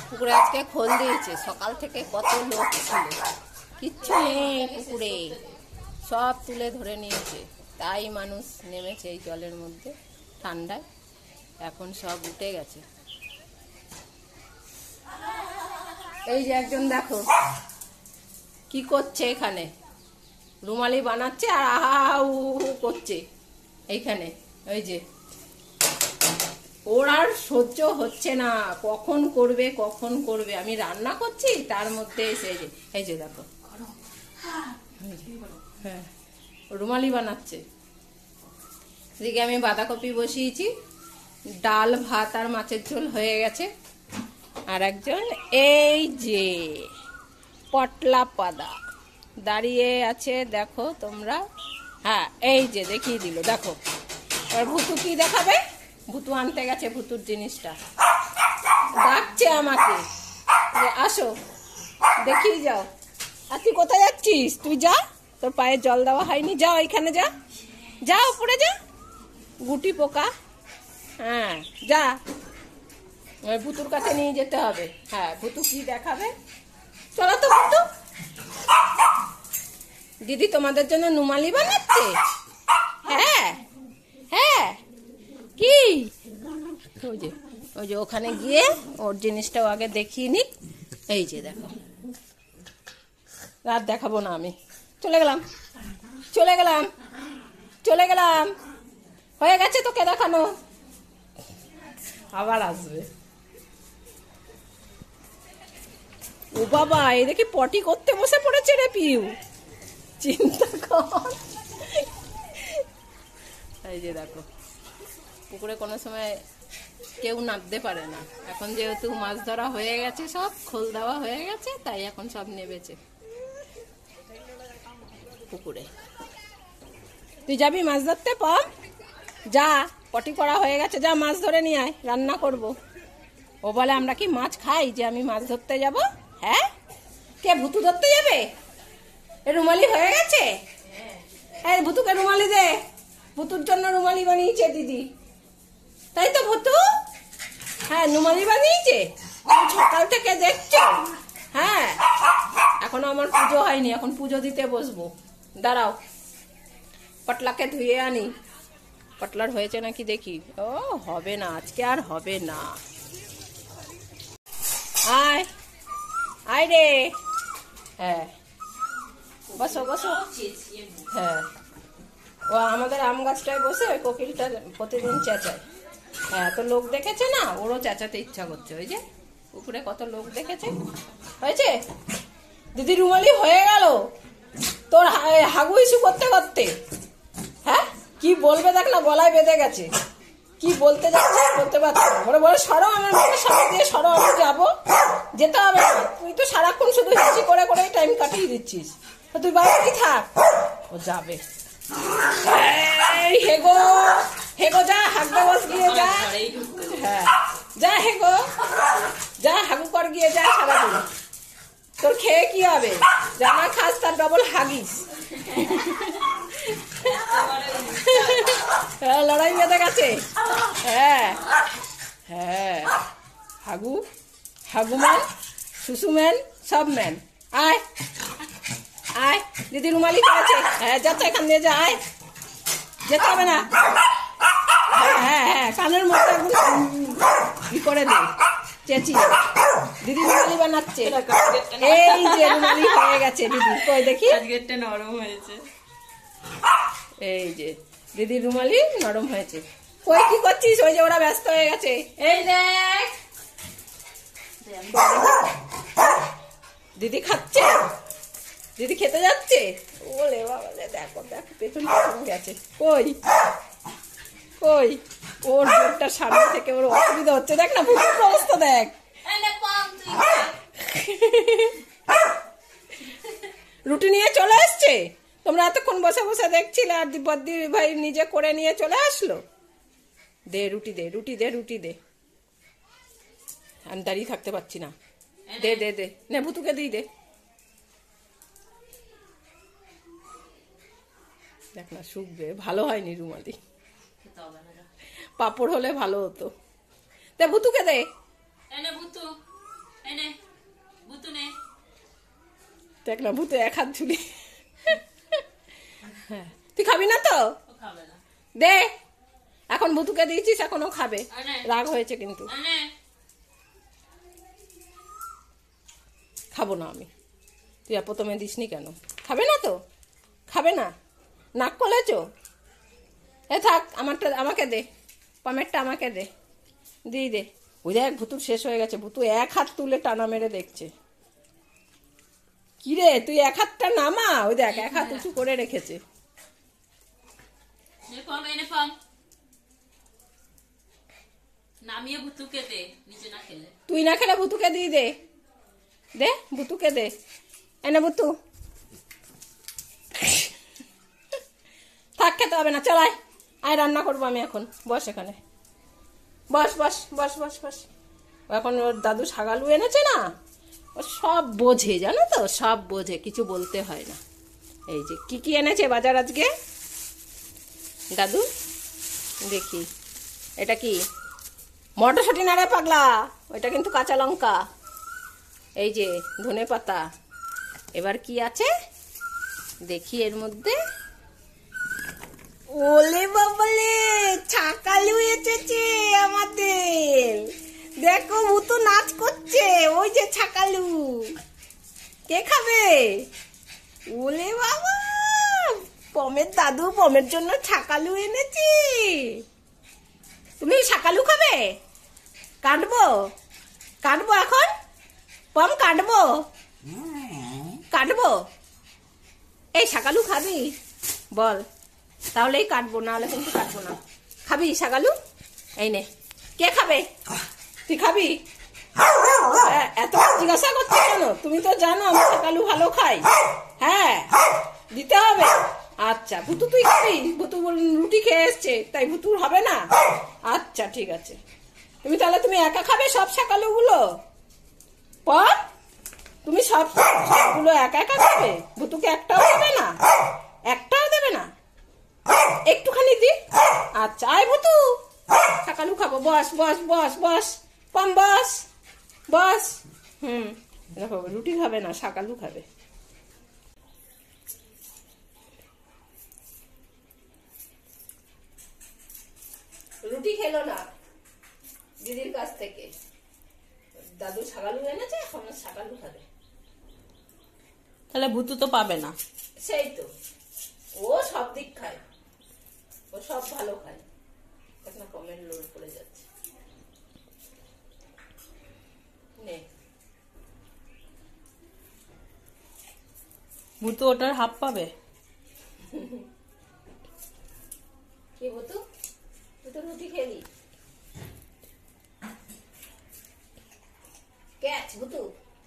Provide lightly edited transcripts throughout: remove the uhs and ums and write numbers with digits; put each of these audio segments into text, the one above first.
পুকুরে আজকে খোল দিয়েছে, সকাল থেকে কত লোক ছিল, কিচ্ছু নেই পুকুরে, সব তুলে ধরে নিয়েছে। তাই মানুষ নেমেছে এই জলের মধ্যে ঠান্ডায়, এখন সব উঠে গেছে। এই যে একজন দেখো কি করছে, এখানে রুমালি বানাচ্ছে আর আহা করছে এইখানে। ওই যে ওর আর সহ্য হচ্ছে না, কখন করবে কখন করবে। আমি রান্না করছি তার মধ্যে এসে এই যে দেখো, হ্যাঁ রুমালি বানাচ্ছে। এদিকে আমি বাঁধাকপি বসিয়েছি, ডাল ভাত আর মাছের ঝোল হয়ে গেছে। আর একজন এই যে পটলা পাদা দাঁড়িয়ে আছে, দেখো তোমরা। হ্যাঁ এই যে দেখিয়ে দিল, দেখো। আর ভুতু কি দেখাবে, ভুতু আনতে গেছে ভুতুর জিনিসটা, ডাকছে আমাকে যে আসো দেখিয়ে যাও। আর তুই কোথায় যাচ্ছিস? তুই যা, তোর পায়ে জল দেওয়া হয়নি, যা ওইখানে যা, যা উপরে যা, গুটি পোকা। হ্যাঁ যা, ওই ভুতুর কাছে নিয়ে যেতে হবে। হ্যাঁ ভুতু কি দেখাবে, চলো তো ভুতু। দিদি তোমাদের জন্য রুমালি বানাচ্ছে। হ্যাঁ হ্যাঁ কি, ওই যে ওখানে গিয়ে ওর জিনিসটাও আগে দেখিয়ে নি। এই যে দেখো, রাত দেখাবো না আমি, চলে গেলাম চলে গেলাম চলে গেলাম, হয়ে গেছে তোকে দেখানো, আবার আসবে। ও বাবা, এই দেখি পটি করতে বসে পড়েছে রে পিউ, চিন্তা কর। এই যে দেখো, পুকুরে কোনো সময় কেউ নামতে পারে না, এখন যেহেতু মাছ ধরা হয়ে গেছে, সব খোল দেওয়া হয়ে গেছে, তাই এখন সব নেমেছে পুকুরে। তুই যাবি মাছ ধরতে? পম যা, পটি করা হয়ে গেছে, যা মাছ ধরে নিয়ে আয়, রান্না করব। ও বলে আমরা কি মাছ খাই যে আমি মাছ ধরতে যাব? হ্যাঁ, কে ভুতু ধরতে যাবে? এ রুমালি হয়ে গেছে, এই ভুতুকে রুমালি দে, ভুতুর জন্য রুমালি বানিয়েছে দিদি, তাই তো ভুতু? হ্যাঁ রুমালি বানিয়েছে, সকাল থেকে দেখছো। হ্যাঁ এখনো আমার পুজো হয়নি, এখন পুজো দিতে বসবো, দাঁড়াও পটলাকে ধুয়ে আনি, পটলার হয়েছে নাকি দেখি। ও হবে না আজকে, আর হবে না। আয় আয় রে, হ্যাঁ বসো বসো। হ্যাঁ ও আমাদের আম গাছটায় বসে ওই কোকিলটা প্রতিদিন চেঁচায়। হ্যাঁ তো লোক দেখেছে না, ওরও চেঁচাতে ইচ্ছা করছে। ওই যে পুকুরে কত লোক দেখেছে। হয়েছে দিদি, রুমালি হয়ে গেল তোর হাগু ইস্যু করতে করতে। হ্যাঁ কি বলবে দেখ না, গলায় বেঁধে গেছে, কি বলতে যাচ্ছে বলতে পারছি না। বলে বলে সরো আমার মুখের সামনে দিয়ে, সরো আমি যাবো, যেতে হবে না, তুই তো সারাক্ষণ শুধু হিসি করে করে টাইম কাটিয়ে দিচ্ছিস, তুই বাড়ি থাক। ও যাবে, হেগো হেগো যা, হাগতে বস গিয়ে যা। হ্যাঁ যা হেগো যা, হাগু কর গিয়ে যা, সারাদিন তোর খেয়ে কি হবে, জামা খাস তার ডবল হাগিস। হ্যাঁ লড়াই বেঁধে গেছে। হ্যাঁ হ্যাঁ হাগু, হাগুম্যান, শুশুম্যান, সব ম্যান। আয় আয়, দিদি রুমালি করেছে। হ্যাঁ যাচ্ছে, এখান দিয়ে যা, আয়, যেতে হবে না। হ্যাঁ হ্যাঁ কানের মধ্যে ই করে দে, চেঁচিয়ে। দিদি রুমালি বানাচ্ছে, এই যে রুমালি হয়ে গেছে দিদি, কই দেখি, নরম হয়েছে। এই যে দিদি রুমালি নরম হয়েছে। কই কি করছিস? ওই যে ওরা ব্যস্ত হয়ে গেছে, এই দেখ দিদি খাচ্ছে, দিদি খেতে যাচ্ছে। ওলে বাবা, দেখো দেখো পেছন পেছন গেছে। কই কই, ওর জোরটা সামনে থেকে ওর অসুবিধা হচ্ছে, দেখ না ভুতুর অবস্থা দেখ। রুটি নিয়ে চলে আসছে, তোমরা এতক্ষণ বসে বসে দেখছিলে, আর বদ্দি ভাই নিজে করে নিয়ে চলে আসলো। দে রুটি দে, রুটি দে, রুটি দে, আমি দাঁড়িয়ে থাকতে পারছি না। দে দে দে, নে ভুতুকে দিই দে। দেখ না শুকবে, ভালো হয়নি রুমালি, পাপড় হলে ভালো হতো। দে ভুতুকে দে, দেখ না ভূতে এক হাত ঝুলি। হ্যাঁ তুই খাবি না তো? দে, এখন ভুতুকে দিয়েছিস, এখনো খাবে। রাগ হয়েছে কিন্তু। খাবো না আমি। তুই আর প্রথমে দিসনি কেন? খাবে না তো? খাবে না? নাক কলেছ? এ থাক, আমাকে দে, পমেরটা আমাকে দে, দিয়ে দে। ওই দেখ ভুতুর শেষ হয়ে গেছে। ভুতু এক হাত তুলে টানা মেরে দেখছে। কি রে, তুই এক হাতটা নামা। ওই দেখ এক হাত উঁচু করে রেখেছে। নামিয়ে ভুতুকে দে, নিচে না খেলে। তুই না খেলে ভুতুকে দিয়ে দে। দে ভুতুকে দে। এনে ভুতু থাক, খেতে হবে না। চল আয় রান্না করবো আমি এখন। বস এখানে, বস বস বস বস বস। এখন ওর দাদু শাগালু এনেছে না, ও সব বোঝে, জানো তো, সব বোঝে, কিছু বলতে হয় না। এই যে কি কি এনেছে বাজার আজকে দাদু, দেখি। এটা কি? মটরশুঁটি না রে পাগলা, ওইটা কিন্তু কাঁচা লঙ্কা। এই যে ধনে পাতা। এবার কি আছে দেখি এর মধ্যে। ওলে বাবালে, ছাকালু এসেছে আমাদের। দেখো ভুতু নাচ করছে। ওই যে ছাকালু। কে খাবে? ওলে বাবা, পমের দাদু পমের জন্য ছাকালু এনেছি। তুমি শাকালু খাবে? কাটবো, কাটবো এখন। পম কাটবো, কাটবো। এই শাকালু খাবি? বল, তাহলেই কাটবো, না হলে কিন্তু কাটবো না। খাবি শাকালু? এই নে। কে খাবে? তুই খাবি? এত জিজ্ঞাসা করছো কেন? তুমি তো জানো আমি শাকালু ভালো খাই। হ্যাঁ দিতে হবে। আচ্ছা ভুতু তুই খাবি? ভুতু রুটি খেয়ে এসছে, তাই ভুতুর হবে না? আচ্ছা ঠিক আছে। তুমি একা খাবে সব শাকালু গুলো? পর তুমি সবগুলো একা একা খাবে? ভুতুকে একটাও দেবে না? একটাও দেবে না? একটুখানি দি। আচ্ছা আয় ভুতু, শাকালু খাবো। বস বস বস বস, পম বস বস। দেখো রুটি খাবে না, শাকালু খাবে। রুটি খেলো না দিদির কাছ থেকে। দাদু শাকালু এনেছে, এখন শাকালু খাবে। তাহলে ভুতু তো পাবে না। সেই তো, ও সব দিক খায়, ও সব ভালো খায়। এখন কমেন্ট লোড করে যাচ্ছে। নে ভুতু ওটার হাফ পাবে। কি ভুতু, তুই তো রুটি খেলি। ক্যাচ ভুতু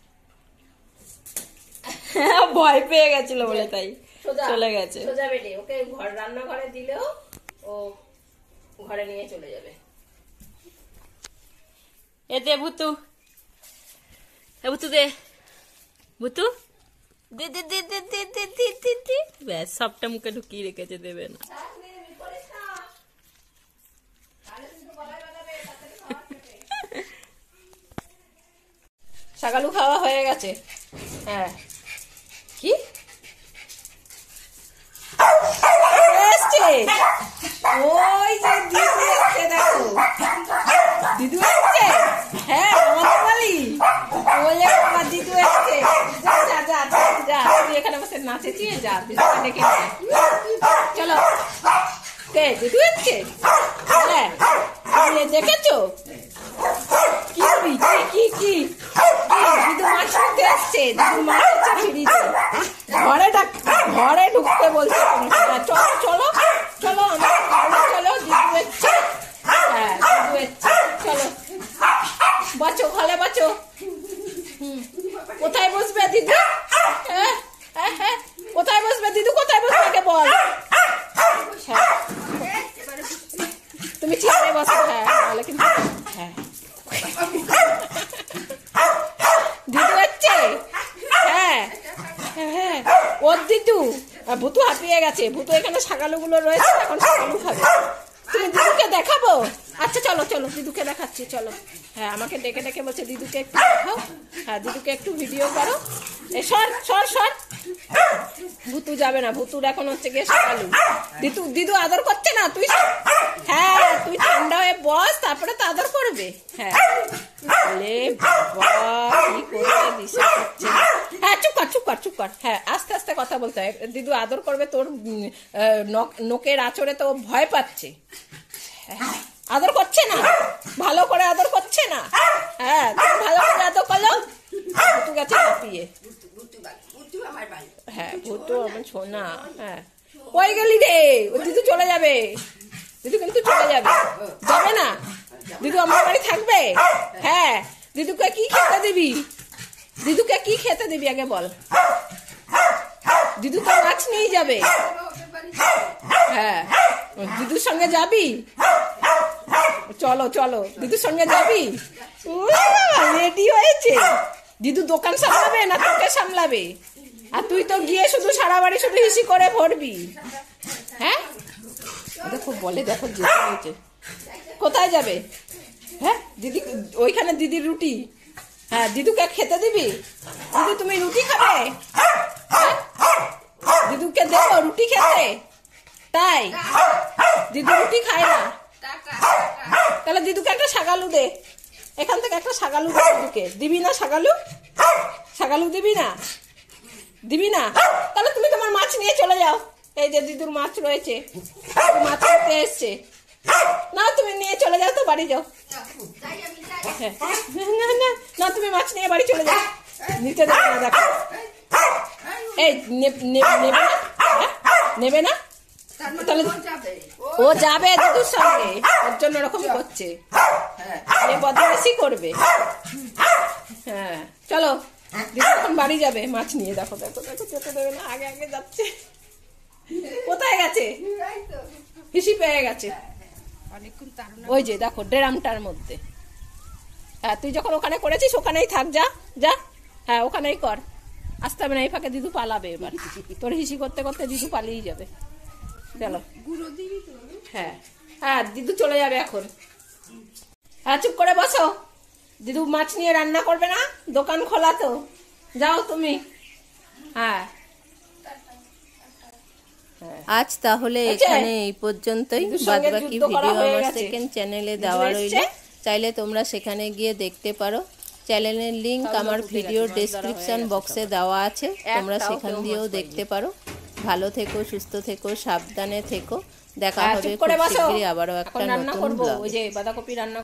ভয় পেয়ে গেছিল বলে তাই চলে গেছে। সোজা বেটে ওকে রান্নাঘরে দিলেও ও ঘরে নিয়ে চলে যাবে। এতে ভুতু, ভুতু দে, ভুতু দে দে দে দে দে দে দে দে দে। ব্যাস সবটা মুখে ঢুকিয়ে রেখেছে, দেবে না। শাকালু খাওয়া হয়ে গেছে। হ্যাঁ কি এসছে? ওই যে দিদু এসছে, দেখো দিদু এসছে। হ্যাঁ আমাদের বাড়ি বলে বাবা দিদু এসছে। যা যা যা যা, তুই এখানে বসে নাচেছি, যা দিদুকে ডেকে নিয়ে। চলো। কে দিদু এসছে? হ্যাঁ দেখেছো? কি কি কি দিদু মাছ ধরতে এসছে। দিদু মাছ হচ্ছে ফিরিতে। ঘরে ঢুকতে বলছে। চলো চলো চলো, আমার চলো, দিদু এসছে। হ্যাঁ দিদু এসছে, চলো বাঁচো, ঘরে বাঁচো। কোথায় বসবে দিদু? কোথায় বসবে দিদু? কোথায় বসবে আগে বল। তুমি চেয়ারে বসো। হ্যাঁ তাহলে কিন্তু হ্যাঁ দিদু এসছে। হ্যাঁ হ্যাঁ ওর দিদু। ভুতু হাঁপিয়ে গেছে। ভুতু এখানে শাকালু গুলো রয়েছে, এখন শাকালু খাবে। তুমি দিদুকে দেখাবো? আচ্ছা চলো চলো, দিদুকে দেখাচ্ছি চলো। হ্যাঁ, আমাকে ডেকে ডেকে বলছে দিদুকে একটু দেখাও। হ্যাঁ, দিদুকে একটু ভিডিও করো। এ সর সর সর, ভুতু যাবে না, ভুতুর এখন হচ্ছে গিয়ে সকালু। দিদু দিদু আদর করছে না, তুই হ্যাঁ তুই ঠান্ডা হয়ে বস, তারপরে তো আদর করবে। হ্যাঁ বলে বাবা কি করবে দিশা করছে। হ্যাঁ চুপ কর চুপ কর চুপ কর। হ্যাঁ আস্তে আস্তে কথা বলতে হয়। দিদু আদর করবে, তোর নখের আঁচড়ে তো ভয় পাচ্ছে। আদর করছে না, ভালো করে আদর করছে না। হ্যাঁ তুমি ভালো করে আদর করো। ভুতু গেছে হাঁপিয়ে। হ্যাঁ ভুতু আমার ছোনা। হ্যাঁ কই গেলি রে? ও দিদু চলে যাবে, দিদু কিন্তু চলে যাবে। যাবে না দিদু, আমার বাড়ি থাকবে। হ্যাঁ দিদুকে কি খেতে দিবি? দিদুকে কি খেতে দিবি আগে বল। দিদু তো মাছ নিয়ে যাবে। হ্যাঁ দিদুর সঙ্গে যাবি? চলো চলো, দিদুর সঙ্গে যাবি? রেডি হয়েছে। দিদু দোকান সামলাবে না তোকে সামলাবে? আর তুই তো গিয়ে শুধু সারা বাড়ি শুধু হিসি করে ভরবি। হ্যাঁ দেখো বলে, দেখো যেতে হয়েছে। কোথায় যাবে? হ্যাঁ দিদি ওইখানে দিদির রুটি। হ্যাঁ দিদুকে খেতে দিবি? দিদি তুমি রুটি খাবে? হ্যাঁ? দিদুকে দেবো রুটি খেতে? তাই দিদু রুটি খায় না? তাহলে দিদুকে একটা শাগালু দে, এখান থেকে একটা শাগালু দে দিদুকে। দিবি না শাগালু? শাগালু দিবি না? দিবি না? তাহলে তুমি তোমার মাছ নিয়ে চলে যাও। এই যে দিদুর মাছ রয়েছে, মাছ খেতে এসছে। না তুমি নিয়ে চলে যাও তো, বাড়ি যাও। হ্যাঁ না না না, তুমি মাছ নিয়ে বাড়ি চলে যাও। নিতে দেবে না দেখো। এই নেবে না? নেবে না? তাহলে ও যাবে দিদুর সঙ্গে, ওর জন্য ওরকম করছে। এ বদমাইশি করবে। হ্যাঁ চলো, দিদু এখন বাড়ি যাবে মাছ নিয়ে। দেখো দেখো দেখো, যেতে দেবে না, আগে আগে যাচ্ছে। কোথায় গেছে? হিসি পেয়ে গেছে। ওই যে দেখো ড্রামটার মধ্যে। হ্যাঁ তুই যখন ওখানে করেছিস ওখানেই থাক, যা যা। হ্যাঁ ওখানেই কর, আসতে হবে না। এই ফাঁকে দিদু পালাবে এবার। তোর হিসি করতে করতে দিদু পালিয়ে যাবে। চলো হ্যাঁ হ্যাঁ দিদু চলে যাবে এখন। হ্যাঁ চুপ করে বসো। দিদু মাছ নিয়ে রান্না করবে না, দোকান খোলা তো, যাও তুমি। হ্যাঁ আজ তাহলে এখানে এই পর্যন্তই। বাদবাকি ভিডিও আমার সেকেন্ড চ্যানেলে দেওয়া রইল, চাইলে তোমরা সেখানে গিয়ে দেখতে পারো। চ্যানেলের লিংক আমার ভিডিও ডেসক্রিপশন বক্সে দেওয়া আছে, তোমরা সেখান দিয়েও দেখতে পারো। ভালো থেকো, সুস্থ থেকো, সাবধানে থেকো। দেখা হবে খুব শীঘ্রই আবারও একটা নতুন ব্লগে। ওই যে বাঁধাকপি রান্না